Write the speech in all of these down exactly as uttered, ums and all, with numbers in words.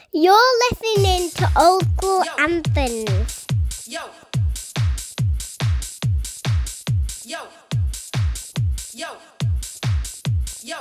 You're listening to Old School Yo. Anthems. Yo. Yo. Yo. Yo.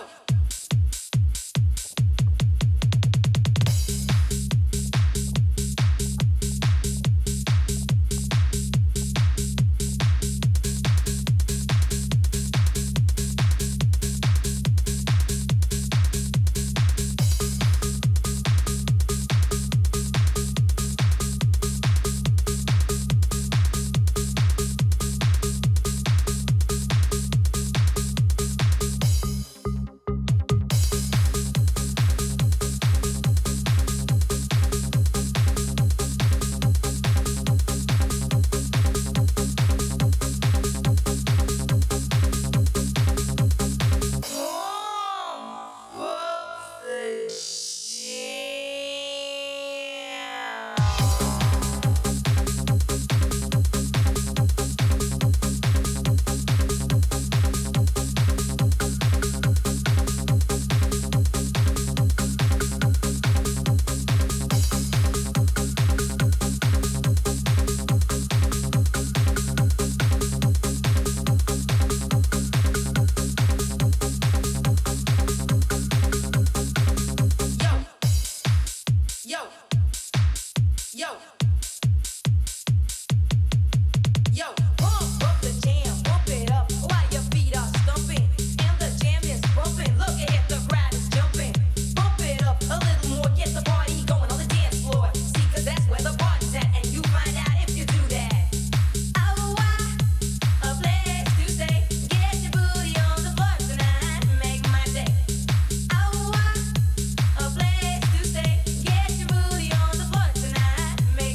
Make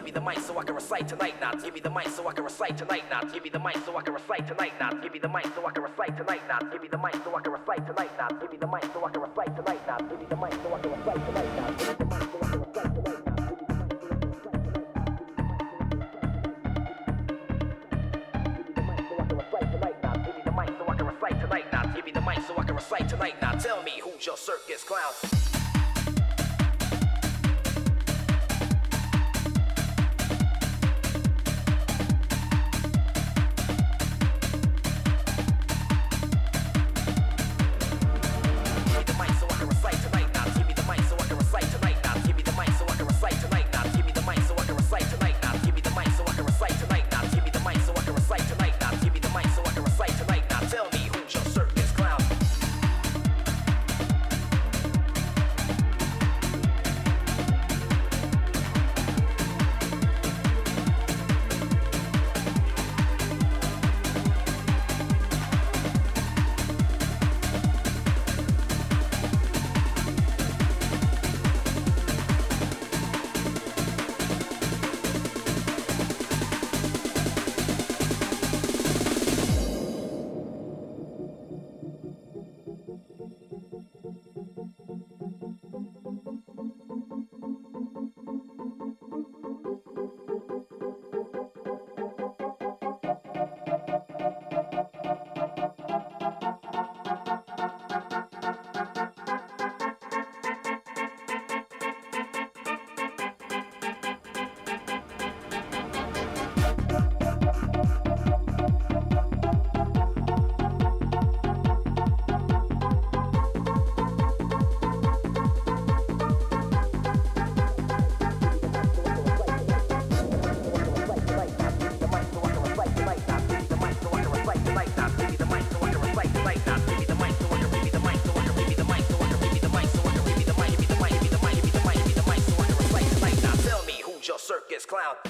Give me the mic so I can recite tonight now. Give me the mic so I can recite tonight now. Give me the mic so I can recite tonight now. Give me the mic so I can recite tonight now. Give me the mic so I can recite tonight now. Give me the mic so I can recite tonight now. Give me the mic so I can recite tonight now. Give me the mic so I can recite tonight now. Give me the mic so I can recite tonight now. Give me the mic so I can recite tonight now. Tell me who's your circus clown. Clown.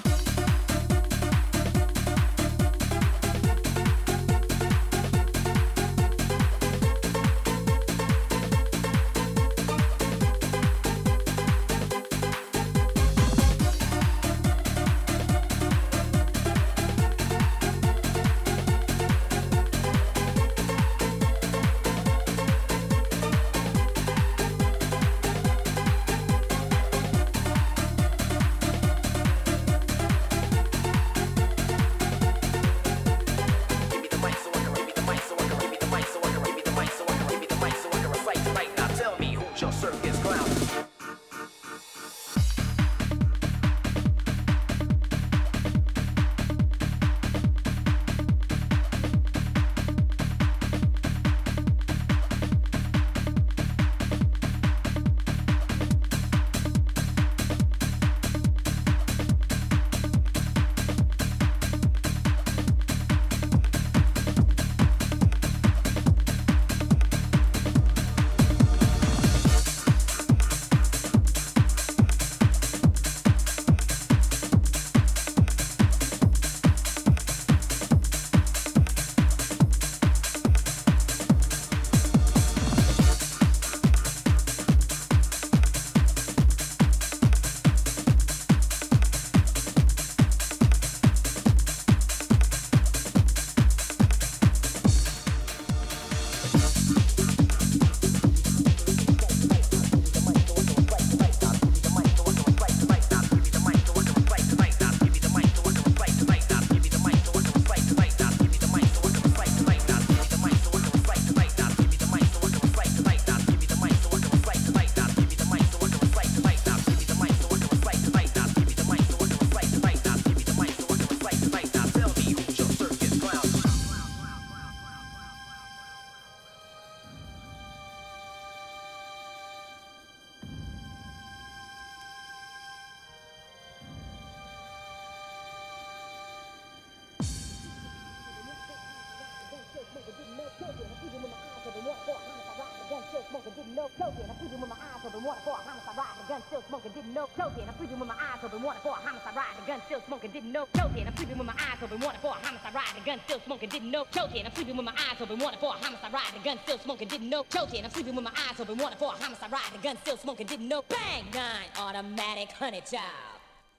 Didn't know guilty, and I'm sleeping with my eyes open, wanted for a homicide, riding the gun, still smoking. Didn't know guilty, and I'm sleeping with my eyes open, wanted for a homicide, riding the gun, still smoking. Didn't know guilty, and I'm sleeping with my eyes open, wanted for a homicide, riding the gun, still smoking. Didn't know bang nine automatic honey child.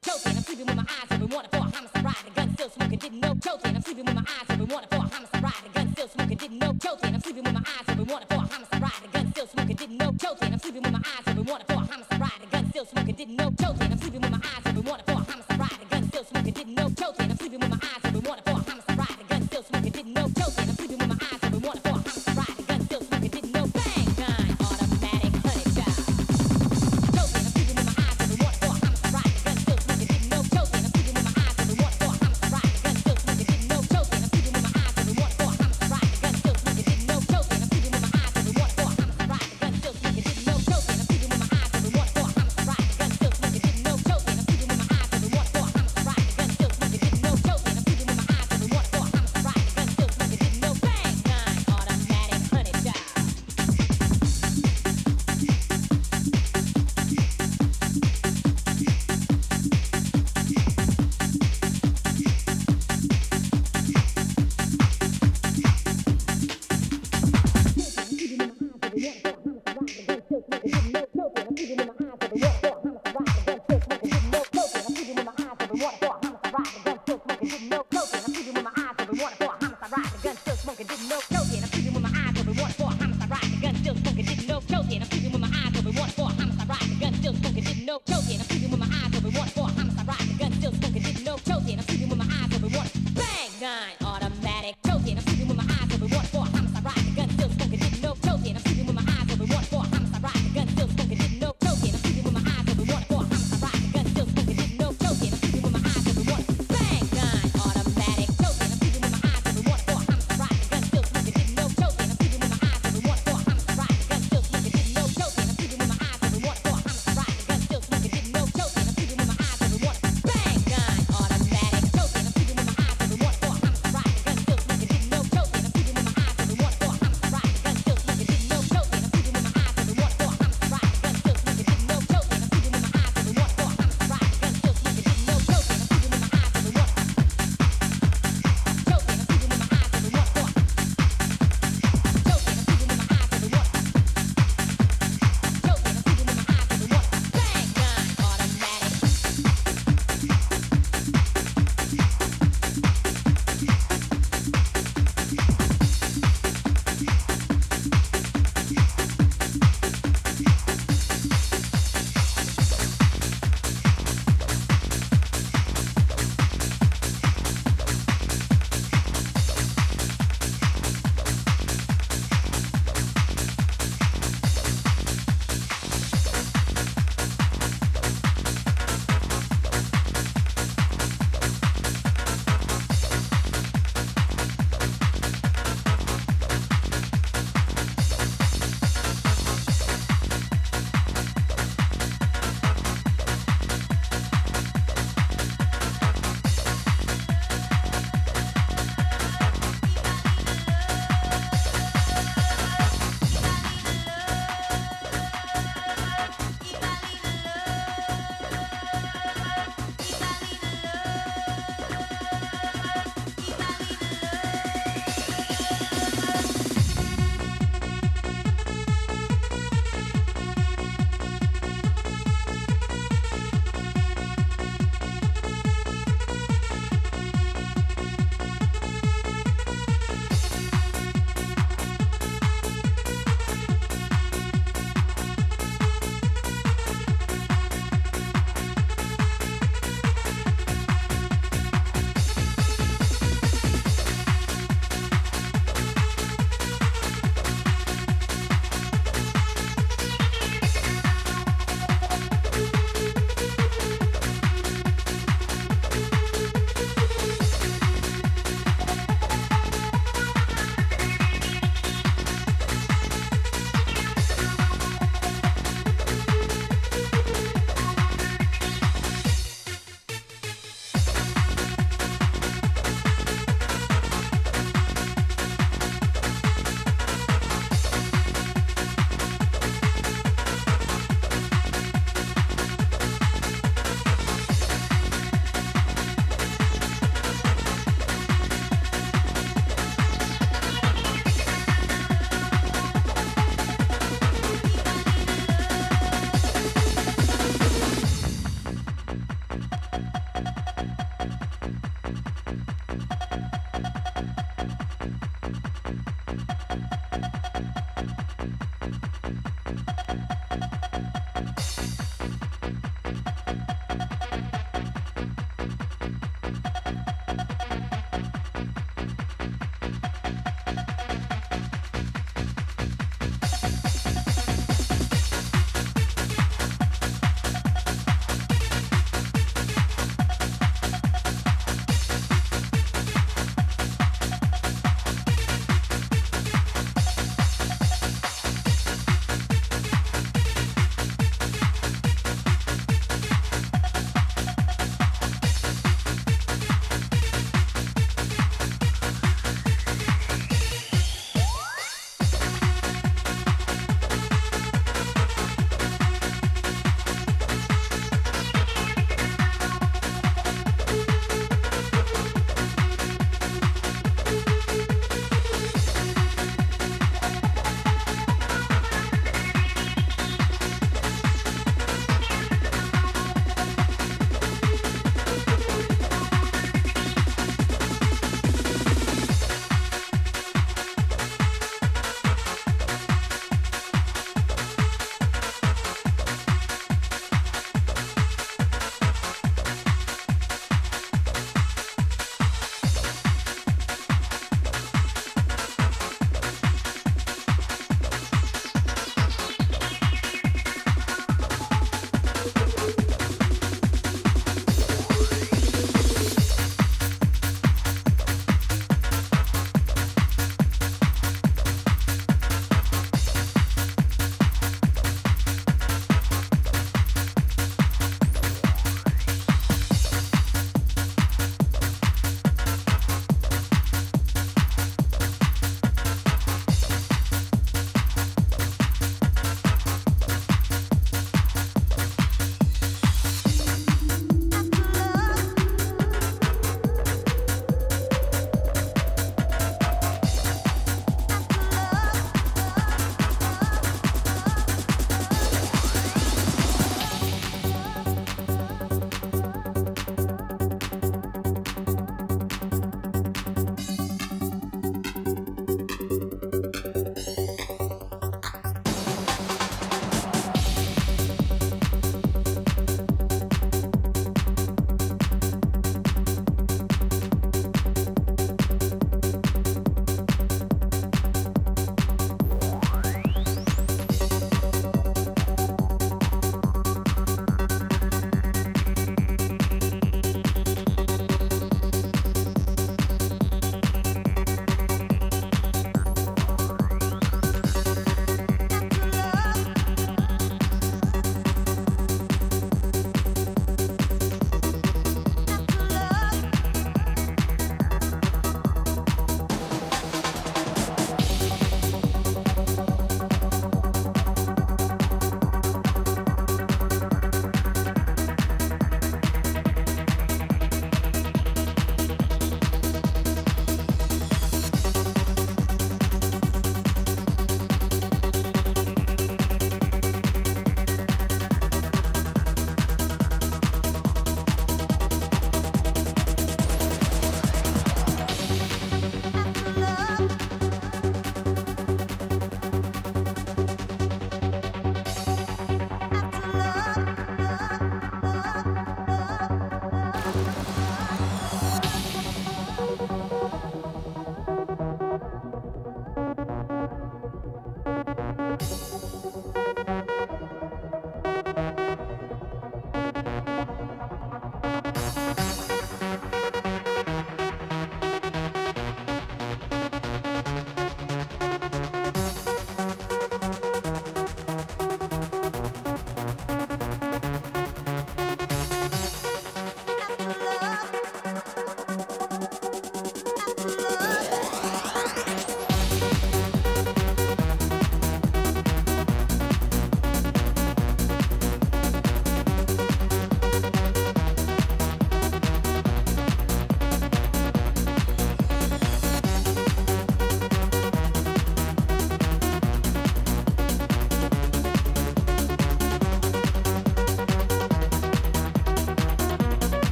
choking. I'm sleeping with my eyes open, wanted for a homicide ride. The gun still smoking, didn't know. Choking. I'm sleeping with my eyes open, wanted for a homicide ride. The gun still smoking, didn't know. Choking. I'm sleeping with my eyes open, wanted for a homicide ride. The gun still smoking, didn't know. Choking. I'm sleeping with my eyes open, wanted for a homicide ride. The gun still smoking, didn't know. Choking. I'm sleeping with my eyes open, wanted for a homicide ride. The gun still smoking, didn't know. Choking. I'm sleeping with my eyes open, wanted for a homicide ride. The gun still smoking, didn't know. Choking. I'm sleeping with my eyes open, wanted for a homicide ride. The gun still smoking, didn't know. Bang, gun, automatic, honey job. Choking. I'm sleeping with my eyes open, wanted for a homicide ride. The gun still smoking, didn't know. Choking. I'm sleeping with my eyes open, wanted for a homicide ride. The gun still smoking, didn't know. Choking. I'm sleeping with my eyes open, wanted for a homicide ride. The gun still smoking, didn't know. Choking. I'm sleeping with my eyes open, wanted for a homicide ride. The gun still smoking, didn't know. Choking. I'm sleeping with my eyes open, wanted for a homicide ride. The gun still smoking, didn't know. Choking. I'm sleeping with my eyes open, wanted for a homicide ride. The gun still smoking, didn't know. Choking. I'm sleeping with my eyes open, wanted for a homicide ride. The gun still smoking, didn't know. Bang, gun, automatic, honey job. Gun, automatic, choking. I'm sleeping with my eyes open, wanted for a homicide ride. The gun still smoking, didn't know. Choking. I'm sleeping with my eyes open, wanted for a homicide ride. The gun still smoking, didn't know. Choking. I'm sleeping with my eyes open, wanted for a homicide ride. The gun still smoking, didn't know. Choking. I'm sleeping with my eyes open, wanted. Bang, gun, automatic, choking. I'm sleeping with my eyes open, wanted for a homicide ride. The gun still smoking, didn't know. Choking. I'm sleeping with my eyes open, wanted for a homicide ride. The gun still smoking, didn't know. Choking. I'm sleeping with my eyes open, wanted for a homicide ride. The gun still smoking, didn't know.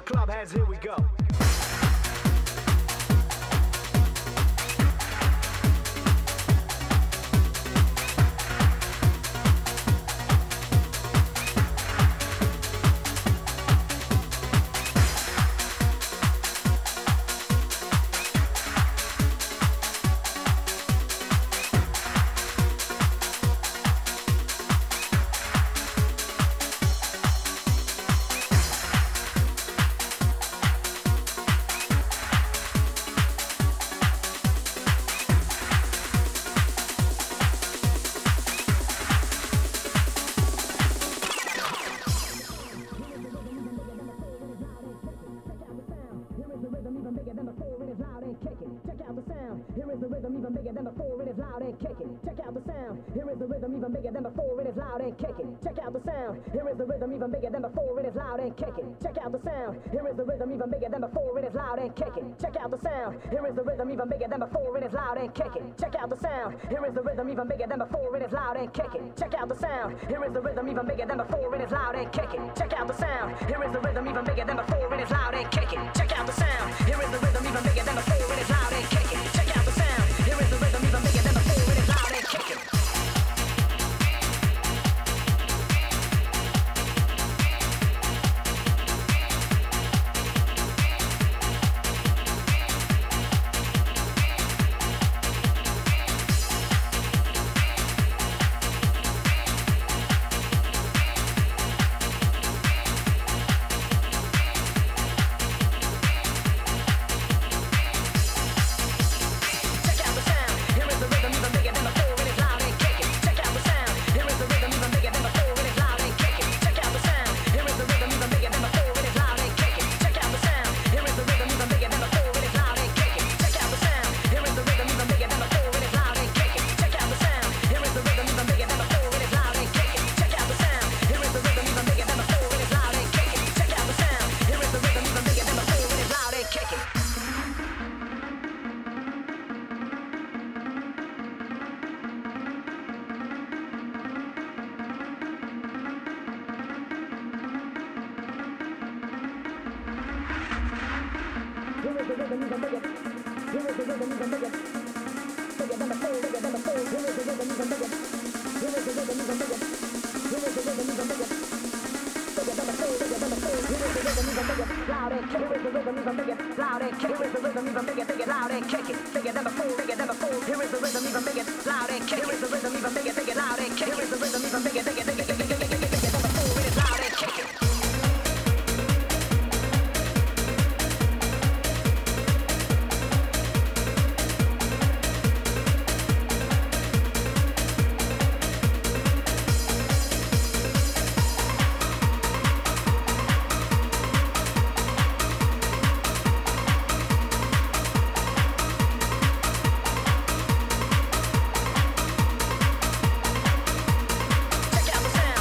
the club hands, here we go. Check out the sound.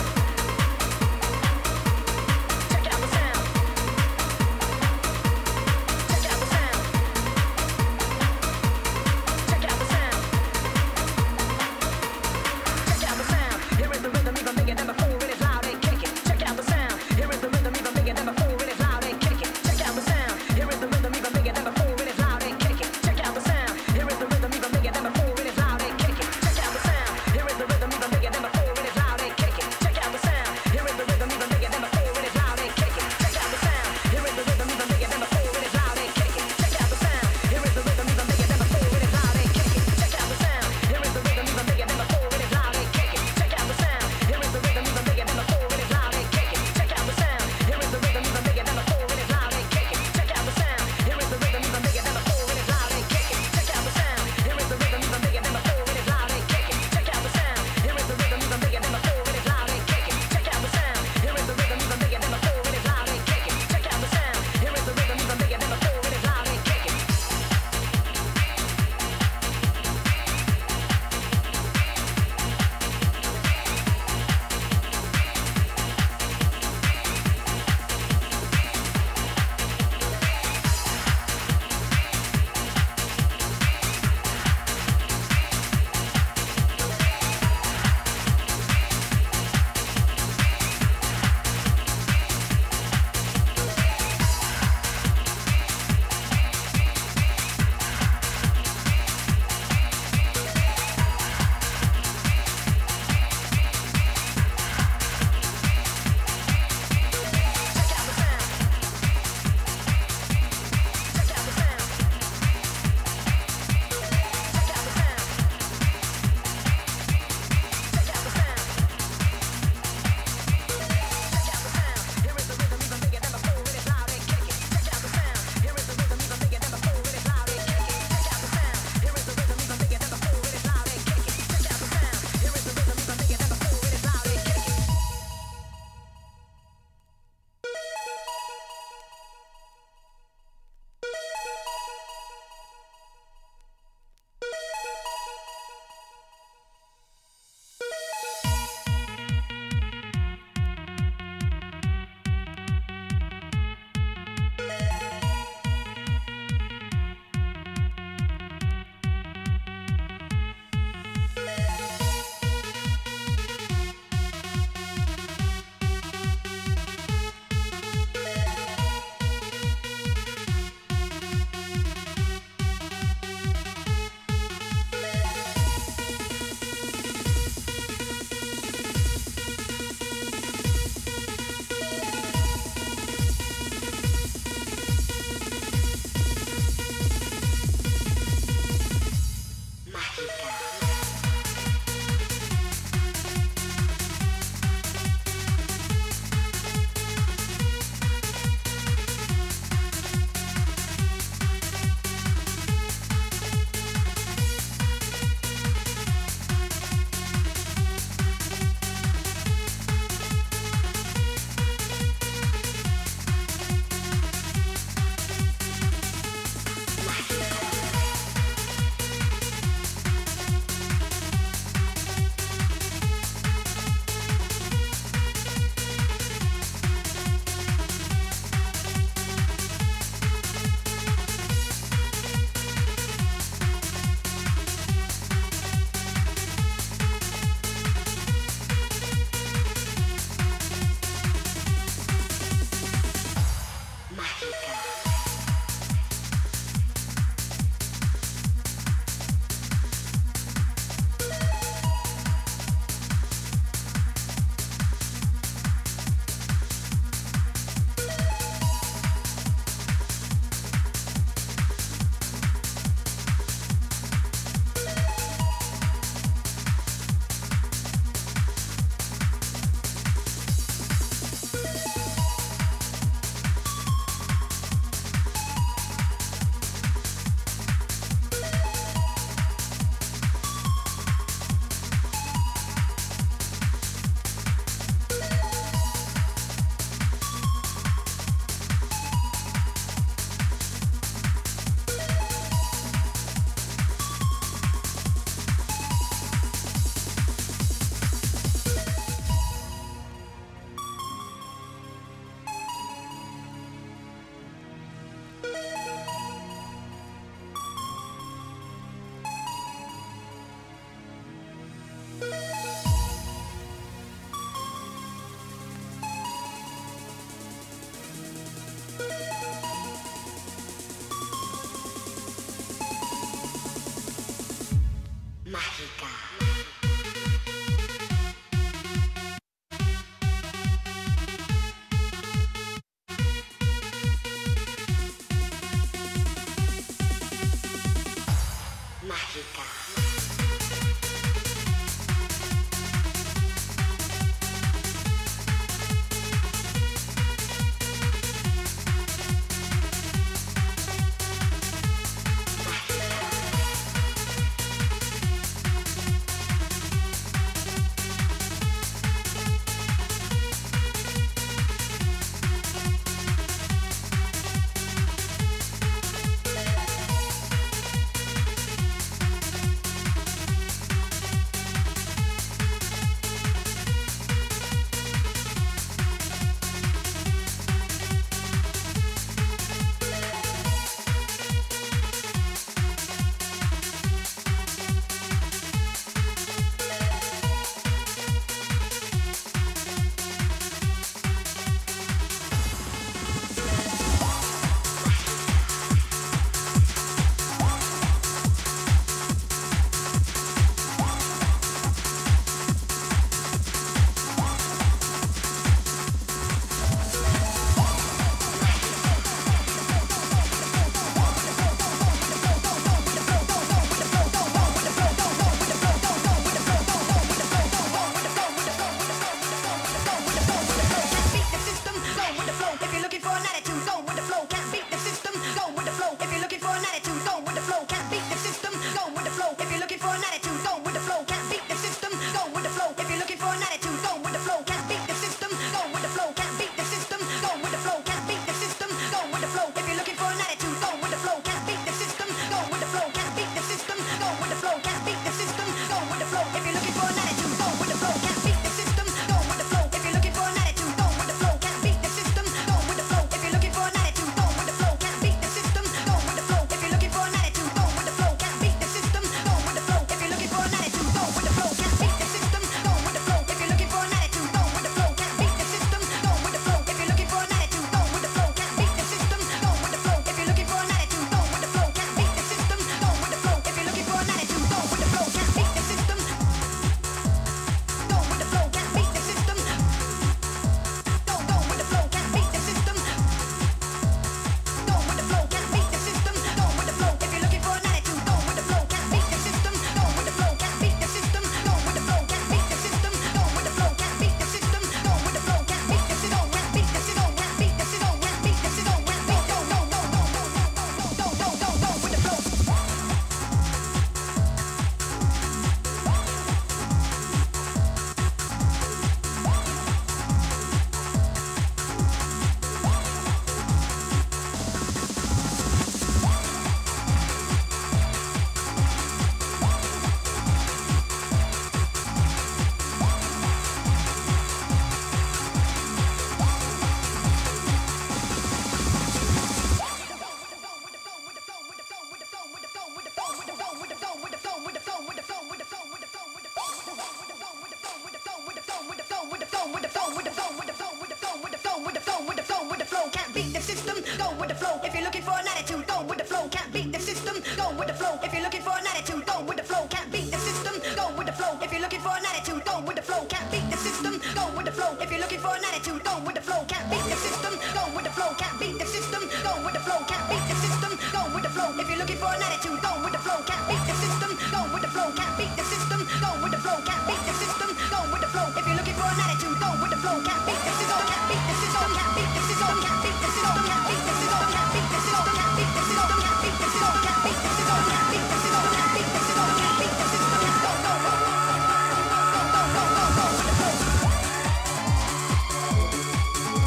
with the flow. If you're looking for an attitude, go with the flow. Can't beat the system, go with the flow. If you're looking for an attitude, go with the flow. Can't beat the system, go with the flow. If you're looking for an attitude, go with the flow. Can't beat the system, go with the flow. If you're looking for an attitude, go with the flow. Can't beat the system, go with the flow. Can't beat the system, go with the flow. Can't beat the system, go with the flow. If you're looking for an attitude, go with the flow. Can't beat the system, go with the flow. Can't beat the system, go with the flow. Can't beat the system, go with the flow. If you're looking for an attitude, go with the flow. Can't beat the system, can't beat the system, can't beat the system, can't beat the system, can't beat the system, can't beat the system, can't beat the system, can't beat the system, can't beat the system, can't beat the system, can't beat the system, can't beat the system, go go go go go go go go go with the flow.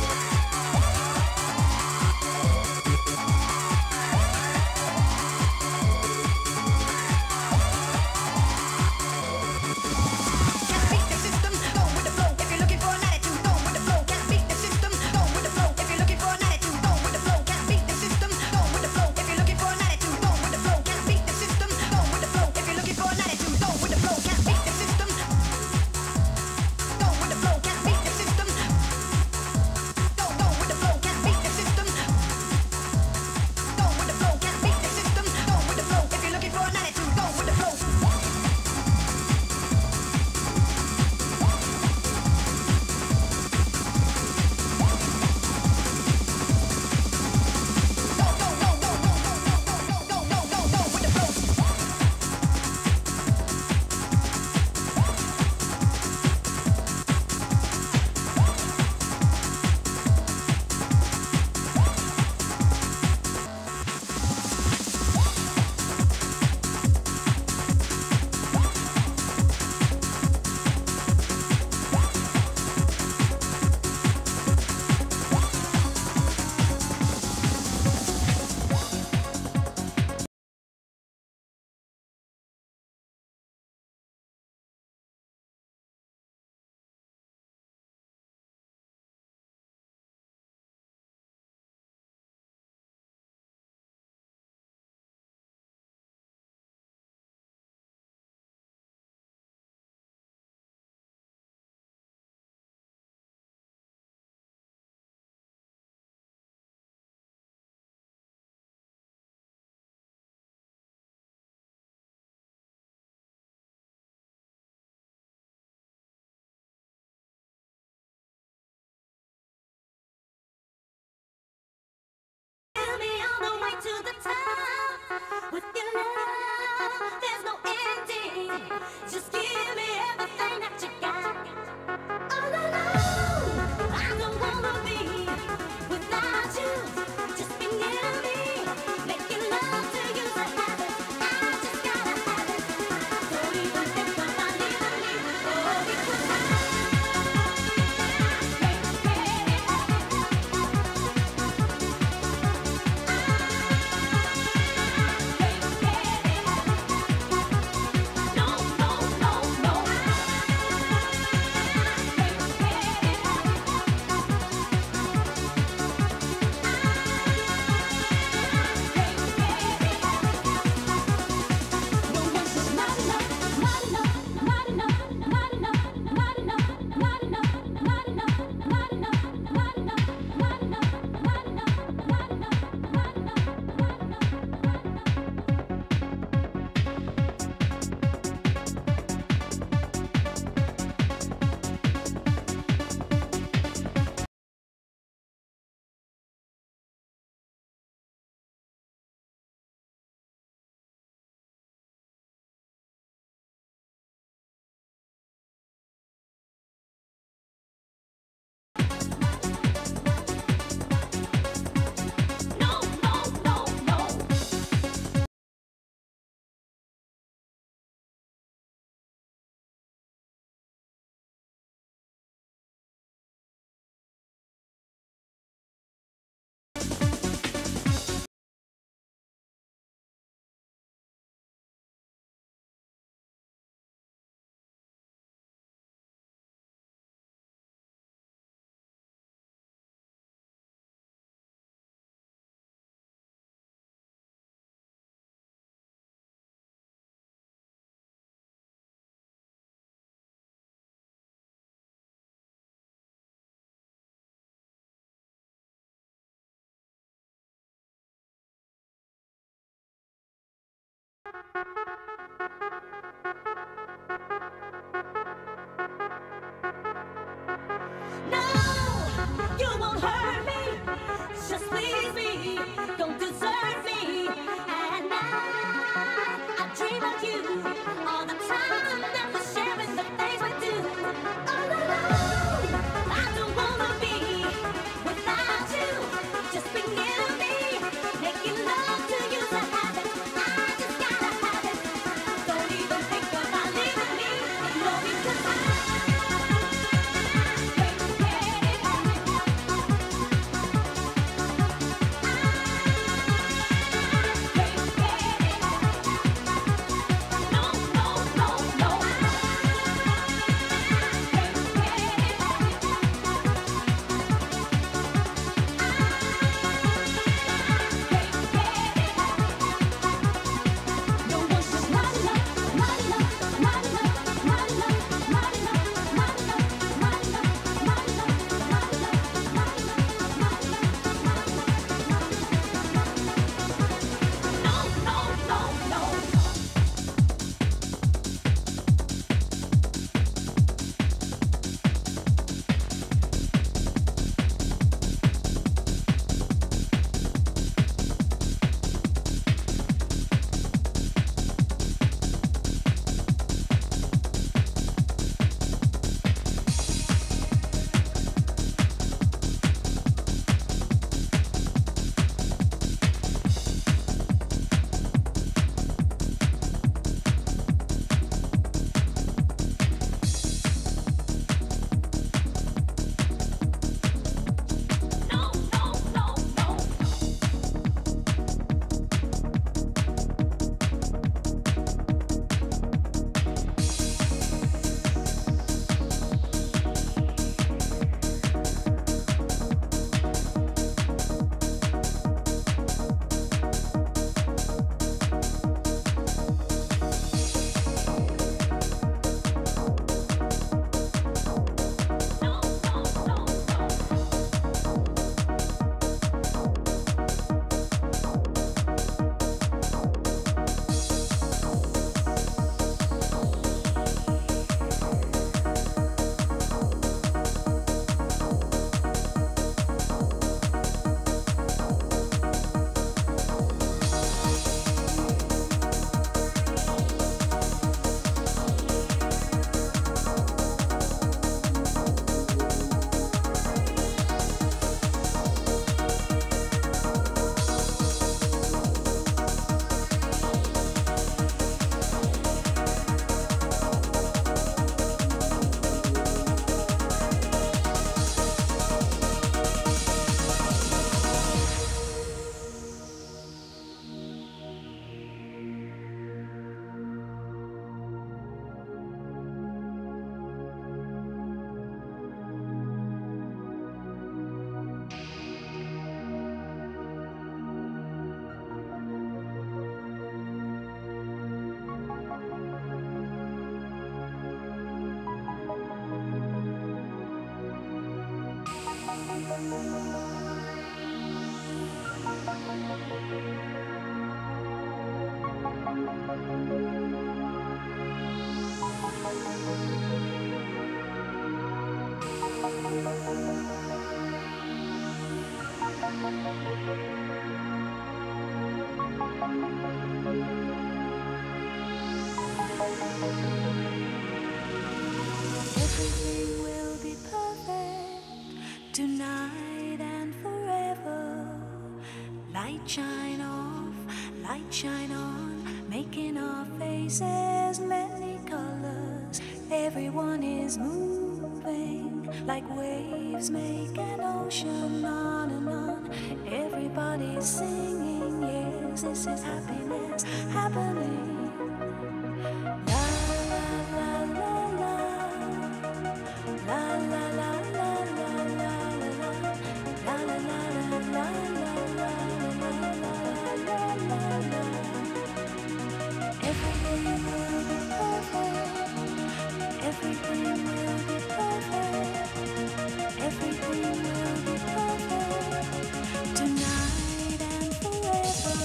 Everything will be perfect tonight and forever. Light shine off, light shine on, making our faces many colors. Everyone is moving like waves make an ocean, on and on. Everybody's singing, yes, this is happiness happening. La la la la la, la la la la la la la, la la la la la la la la la. Everything will be perfect. Everything will be perfect. Everything will be perfect tonight and forever.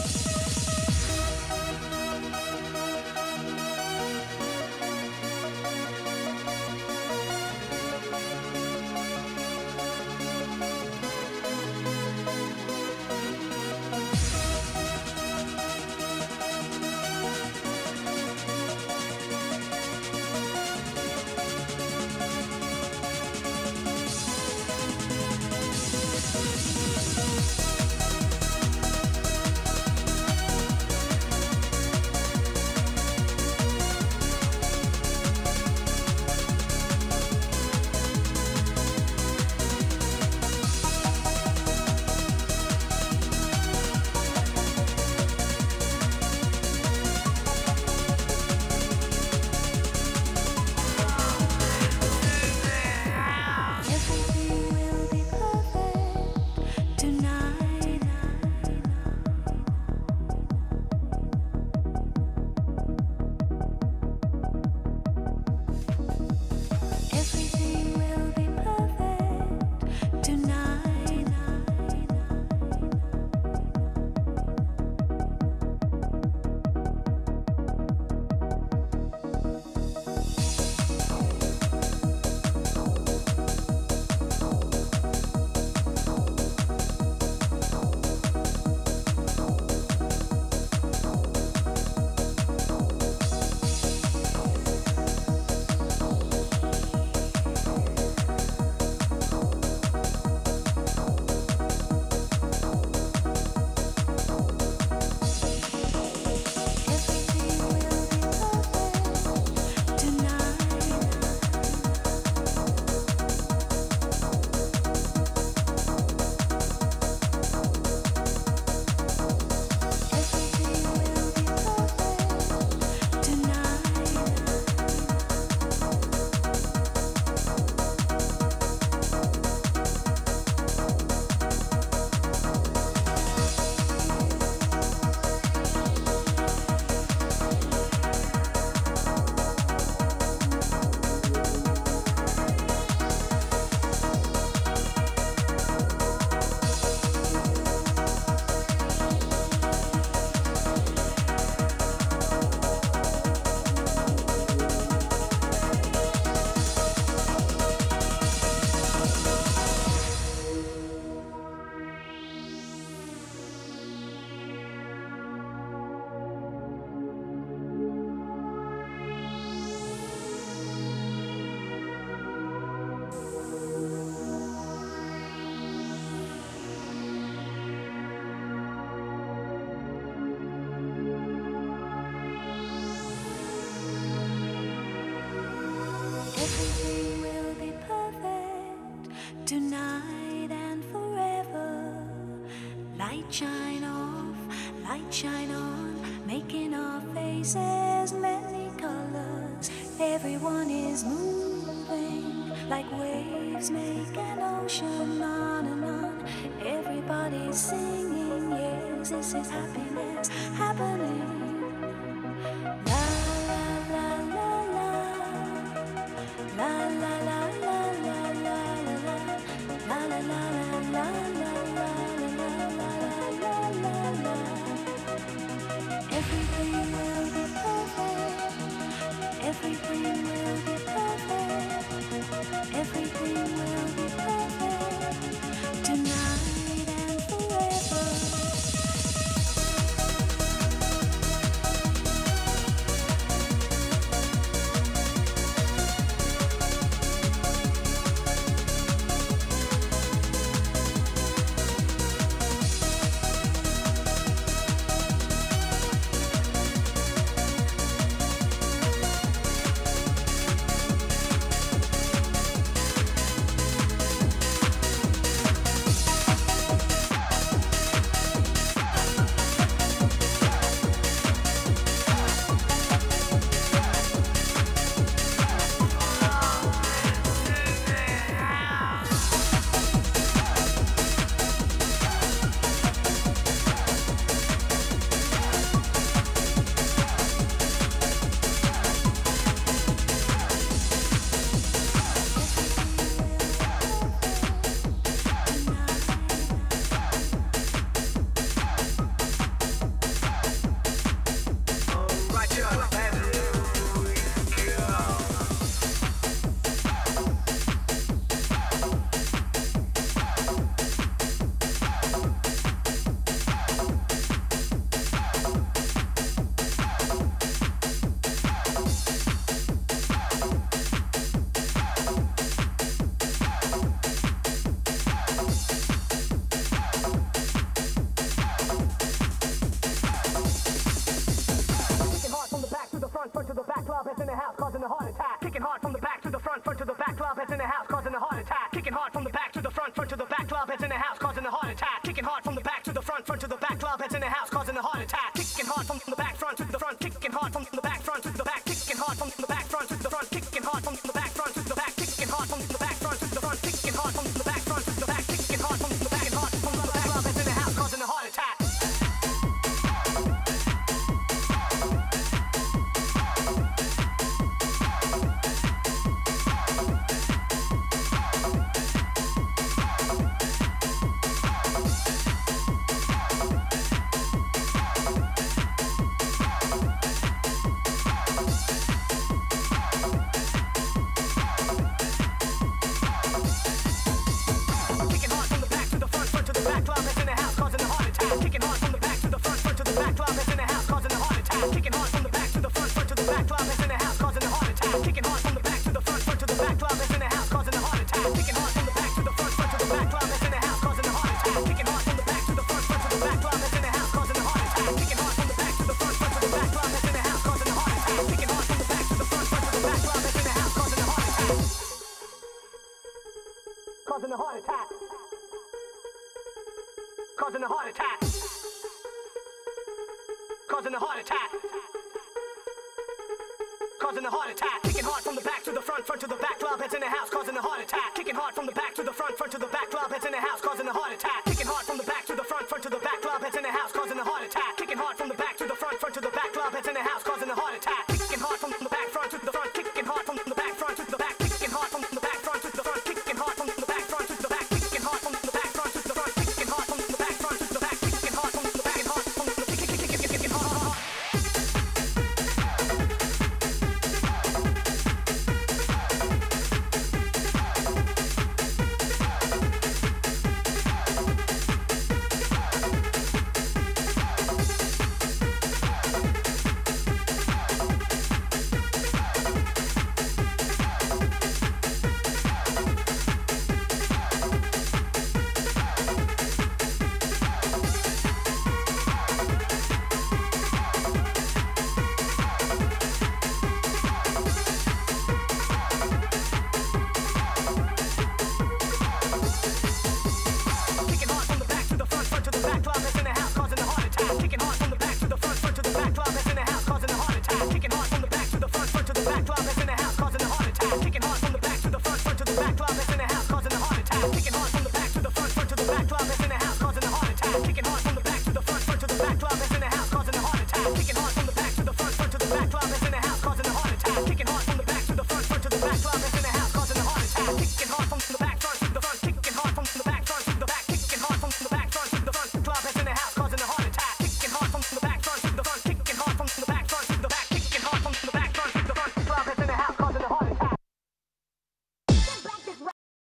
Everything will be perfect tonight and forever. Light shine off, light shine on, making our faces many colors. Everyone is moving like waves make an ocean, on and on. Everybody's singing, yes, this is happiness happening. La la la la la, la la la la la la la, la la la la la la la la la. Everything will be perfect. Everything will be perfect. Everything will house, causing a heart attack. Kicking hard from the back to the front, front to the back. Club heads in the house, causing a heart attack. Kicking hard from the back, front to the front. Kicking hard from the back, front to the back. Kicking hard from the back, front to the front. Kicking hard from the back, front to the back. Kicking hard from the back, front to the front. Kicking hard from the back, front to the back. Kicking hard from the back, and hard from the back. Club heads in the house, causing a heart attack. Causing a heart attack. Causing a heart attack. Causing a heart attack. Causing a heart attack. Kicking hard from the back to the front, front to the back. Club heads in the house, causing a heart attack. Kicking hard from the back to the front, front to the back. Club heads in the house, causing a heart attack. Kicking hard from the back to the front, front to the back. Club heads in the house, causing a heart attack. Kicking hard from the back to the front, front to the back. Club heads in the house, causing a heart attack. Kicking hard from the back, front to the front. Kicking hard from the back, front to the back. Kicking hard from the back, front to the front. Kicking hard from the back, front to the back. Kicking hard from the back, front to the front. Kicking hard from the back, front to the back. Kicking hard from the back, and hard from the kick, kick, kick, kick, kick, hard. Kicking hard